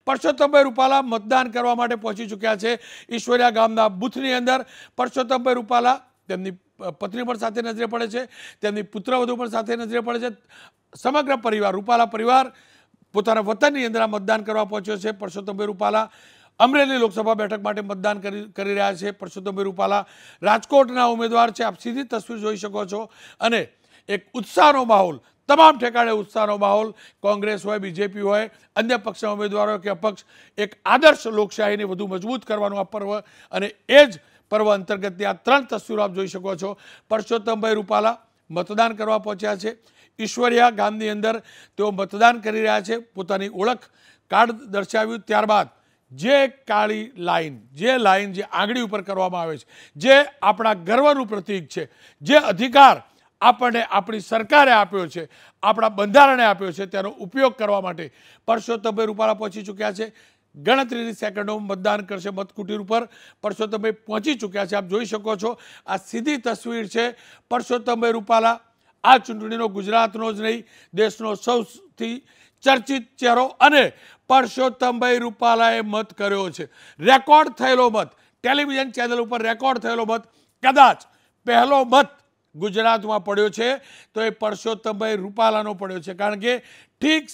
પરસોત્તમભાઈ રૂપાલા મતદાન કરવા માટે પહોંચી ચૂક્યા છે ઈશ્વરિયા ગામના બૂથની અંદર। પરસોત્તમભાઈ રૂપાલા તેમની પત્ની પણ સાથે નજરે પડે છે, તેમની પુત્રવધુ પણ સાથે નજરે પડે છે। સમગ્ર પરિવાર રૂપાલા પરિવાર પોતાના વતનની અંદર મતદાન કરવા પહોંચ્યો છે। પરસોત્તમભાઈ રૂપાલા અમરેલી લોકસભા બેઠક માટે મતદાન કરી રહ્યા છે। પરસોત્તમભાઈ રૂપાલા રાજકોટના ઉમેદવાર છે, આપ સીધી તસવીર જોઈ શકો છો। અને એક ઉત્સાહનો માહોલ, તમામ ઠેકાણે ઉત્સાહનો માહોલ, કોંગ્રેસ હોય, બીજેપી હોય, અન્ય પક્ષના ઉમેદવારો કે અપક્ષ, એક આદર્શ લોકશાહીને વધુ મજબૂત કરવાનું આ પર્વ, અને એ જ પર્વ અંતર્ગતની આ 3 તસવીરો આપ જોઈ શકો છો। પરસોત્તમભાઈ રૂપાલા મતદાન કરવા પહોંચ્યા છે ઈશ્વરિયા ગામની અંદર, તેઓ મતદાન કરી રહ્યા છે। પોતાની ઓળખ કાર્ડ દર્શાવ્યું, ત્યારબાદ જે કાળી લાઈન, જે આંગળી ઉપર કરવામાં આવે છે, જે આપણા ગર્વનું પ્રતીક છે, જે અધિકાર આપણને આપણી સરકારે આપ્યો છે, આપણા બંધારણે આપ્યો છે, તેનો ઉપયોગ કરવા માટે પરસોત્તમભાઈ રૂપાલા પહોંચી ચૂક્યા છે। ગણતરીની સેકન્ડોમાં મતદાન કરશે મતકુટીર ઉપર। પરસોત્તમભાઈ પહોંચી ચૂક્યા છે, આપ જોઈ શકો છો। આ સીધી તસવીર છે। પરસોત્તમભાઈ રૂપાલા આ ચૂંટણીનો ગુજરાતનો જ નહીં, દેશનો સૌથી ચર્ચિત ચહેરો, અને પરસોત્તમભાઈ રૂપાલાએ મત કર્યો છે, રેકોર્ડ થયેલો મત, ટેલિવિઝન ચેનલ ઉપર રેકોર્ડ થયેલો મત, કદાચ પહેલો મત ગુજરાતમાં પડ્યો છે તો એ પરસોત્તમભાઈ રૂપાલાનો પડ્યો છે। કારણ કે ઠીક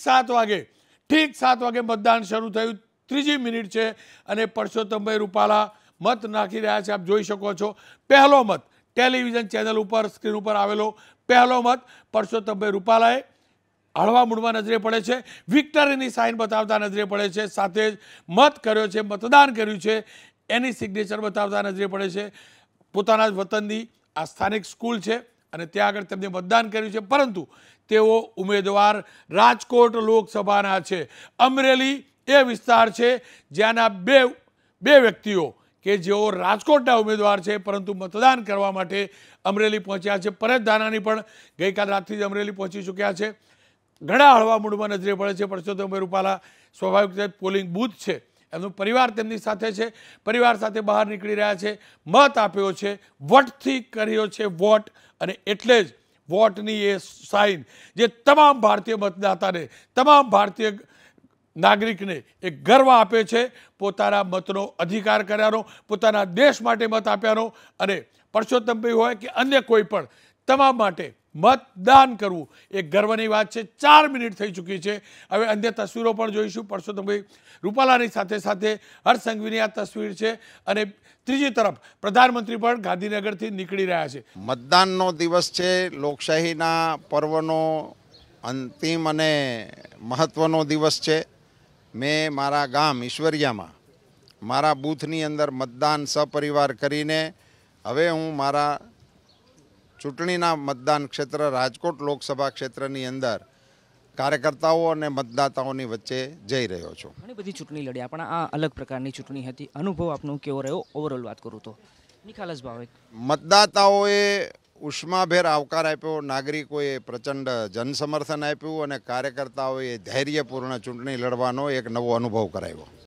7 વાગે મતદાન શરૂ થયું, 3જી મિનિટ છે, અને પરસોત્તમભાઈ રૂપાલા મત નાખી રહ્યા છે, આપ જોઈ શકો છો। પહેલો મત ટેલિવિઝન ચેનલ ઉપર સ્ક્રીન ઉપર આવેલો પહેલો મત પરસોત્તમભાઈ રૂપાલાએ હળવા મૂડમાં નજરે પડે છે, વિક્ટરીની સાઇન બતાવતા નજરે પડે છે, સાથે જ મત કર્યો છે, મતદાન કર્યું છે એની સિગ્નેચર બતાવતા નજરે પડે છે। પોતાના જ વતનની આ સ્થાનિક સ્કૂલ છે અને ત્યાં આગળ તેમને મતદાન કર્યું છે, પરંતુ તેઓ ઉમેદવાર રાજકોટ લોકસભાના છે। અમરેલી એ વિસ્તાર છે જ્યાંના બે વ્યક્તિઓ કે જેઓ રાજકોટના ઉમેદવાર છે પરંતુ મતદાન કરવા માટે અમરેલી પહોંચ્યા છે। પરેશ ધાનાણી પણ ગઈકાલ રાતથી જ અમરેલી પહોંચી ચૂક્યા છે। ઘણા હળવા મૂડમાં નજરે પડે છે પરસોત્તમભાઈ રૂપાલા। સ્વાભાવિક રીતે પોલિંગ બૂથ છે, એમનો પરિવાર તેમની સાથે છે, પરિવાર સાથે બહાર નીકળી રહ્યા છે, મત આપ્યો છે, વોટથી કર્યો છે વોટ, અને એટલે જ વોટની એ સાઇન જે તમામ ભારતીય મતદાતાને, તમામ ભારતીય નાગરિકને એક ગર્વ આપે છે પોતાના મતનો અધિકાર કર્યાનો, પોતાના દેશ માટે મત આપ્યાનો। અને પરસોત્તમભાઈ હોય કે અન્ય કોઈ પણ, તમામ માટે મતદાન કરવું એ ગર્વની વાત છે। 4 મિનિટ થઈ ચૂકી છે, હવે અન્ય તસવીરો પણ જોઈશું। પરસોત્તમભાઈ રૂપાલાની સાથે સાથે હર્ષ સંઘવીની આ તસવીર છે, અને ત્રીજી તરફ પ્રધાનમંત્રી પણ ગાંધીનગરથી નીકળી રહ્યા છે। મતદાનનો દિવસ છે, લોકશાહીના પર્વનો અંતિમ અને મહત્વનો દિવસ છે। મેં મારા ગામ ઈશ્વરિયામાં મારા બૂથની અંદર મતદાન સપરિવાર કરીને હવે હું મારા ચૂંટણીના મતદાન ક્ષેત્ર રાજકોટ લોકસભા ક્ષેત્રની અંદર કાર્યકર્તાઓ અને મતદાતાઓની વચ્ચે જઈ રહ્યો છું। ઘણી બધી ચૂંટણી લડી, પણ આ અલગ પ્રકારની ચૂંટણી હતી, અનુભવ આપનો કેવો રહ્યો? ઓવરઓલ વાત કરું તો નિખાલસ ભાવે મતદાતાઓએ ઉષ્માભેર આવકાર આપ્યો, નાગરિકોએ પ્રચંડ જનસમર્થન આપ્યું, અને કાર્યકર્તાઓએ ધૈર્યપૂર્ણ ચૂંટણી લડવાનો એક નવો અનુભવ કરાવ્યો।